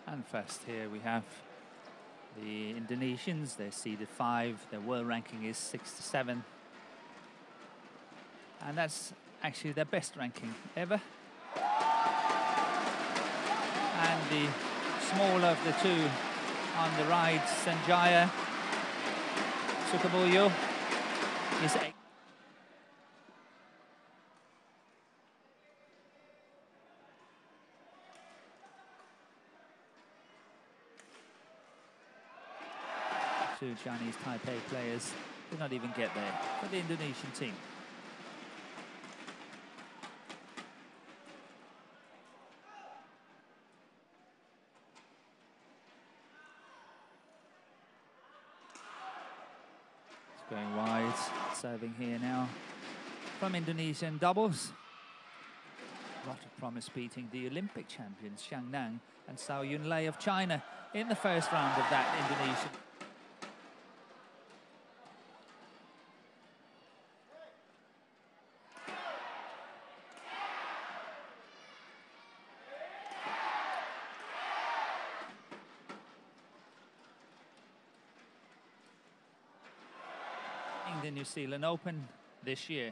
And first here we have the Indonesians. They're seeded 5. Their world ranking is 67. And that's actually their best ranking ever. And the smaller of the two on the right, Sanjaya Sukamuljo, is 8. Two Chinese Taipei players did not even get there for the Indonesian team. It's going wide, serving here now from Indonesian doubles. A lot of promise, beating the Olympic champions Xiang Nan and Cao Yunlei of China in the first round of that Indonesian. The New Zealand Open this year.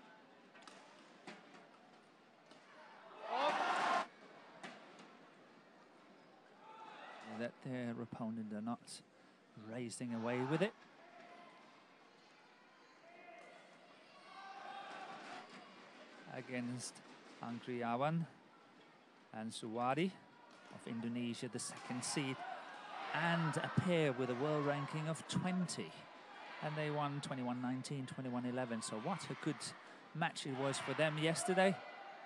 That their opponent are not racing away with it. Against Angriawan and Suwadi of Indonesia, the 2nd seed, and a pair with a world ranking of 20. And they won 21-19, 21-11. So what a good match it was for them yesterday.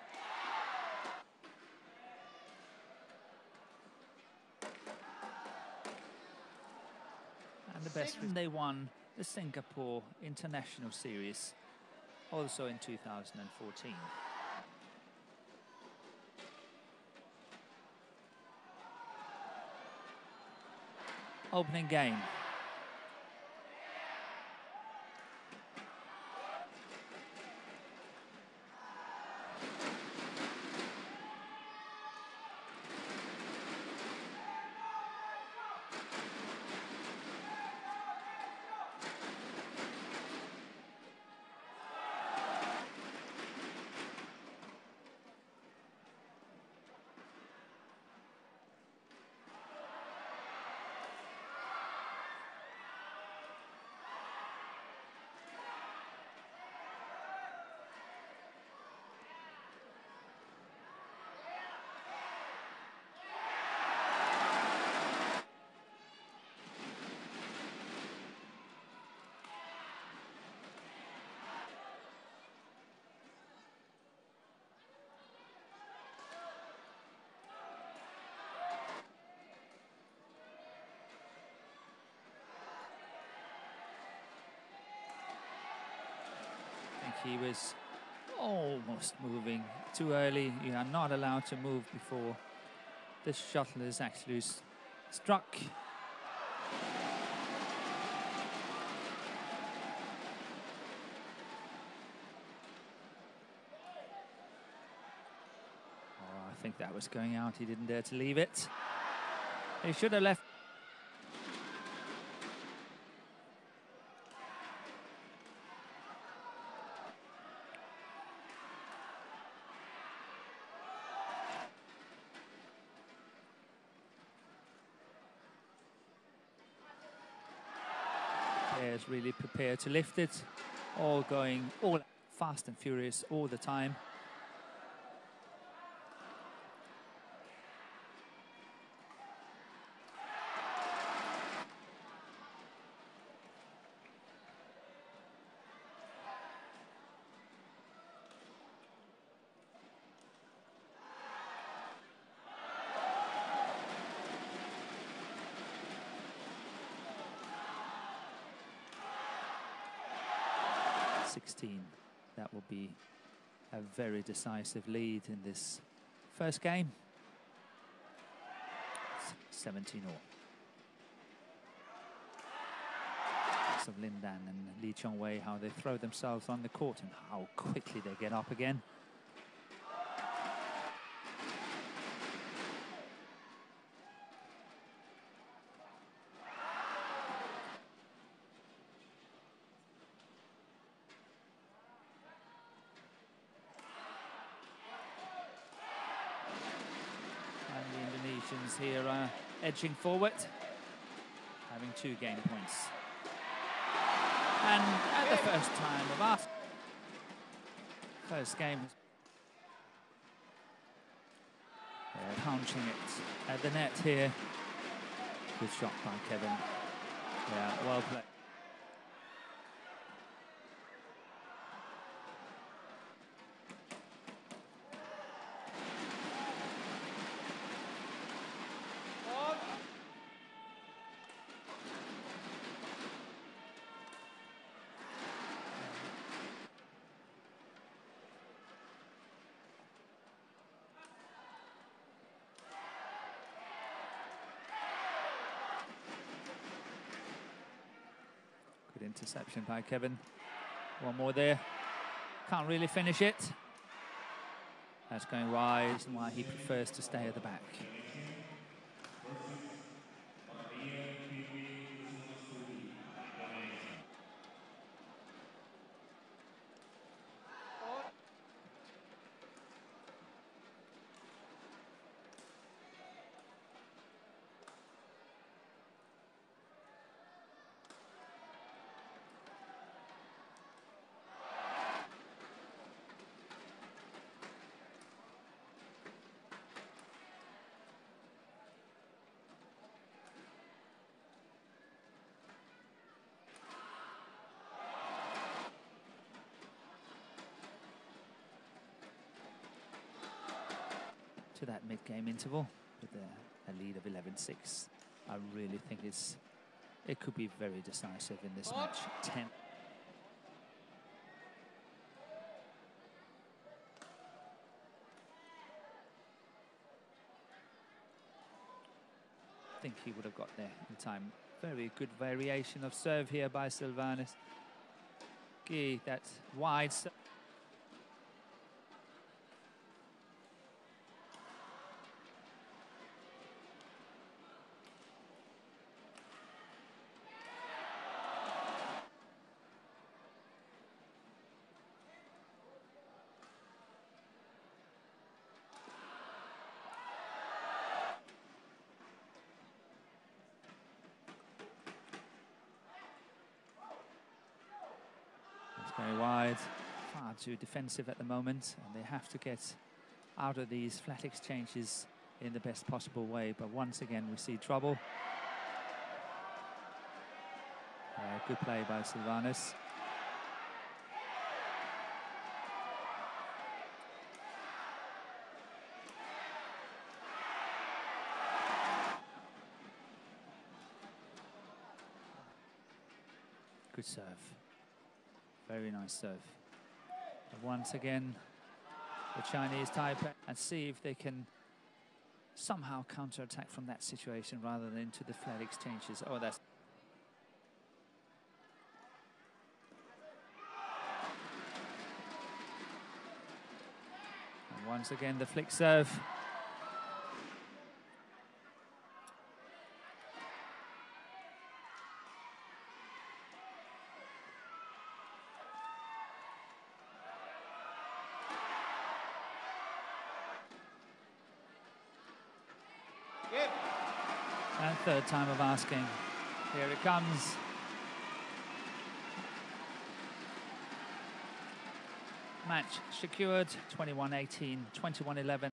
And the best, they won the Singapore International Series, also in 2014. Opening game. He was almost moving too early. You are not allowed to move before the shuttle is actually struck. Oh, I think that was going out. He didn't dare to leave it. He should have left. Players really prepared to lift it, all going all fast and furious all the time. That will be a very decisive lead in this first game. 17 all. Of Lin Dan and Lee Chong-wei, how they throw themselves on the court and how quickly they get up again. Norwegians here edging forward, having 2 gain points. And at the first time of our first game, they're punching it at the net here. Good shot by Kevin. Yeah, well played. Good interception by Kevin. One more there. Can't really finish it. That's going wide, and why he prefers to stay at the back. To that mid-game interval with a lead of 11-6. I really think it could be very decisive in this match. 10. I think he would have got there in time. Very good variation of serve here by Sylvanas. Gee, that's wide. Very wide, far too defensive at the moment, and they have to get out of these flat exchanges in the best possible way. But once again, we see trouble. Good play by Sylvanas. Good serve. Very nice serve. And once again, the Chinese Taipei, and see if they can somehow counter-attack from that situation rather than into the flat exchanges. Oh, that's... And once again, the flick serve. And third time of asking. Here it comes. Match secured, 21-18, 21-11.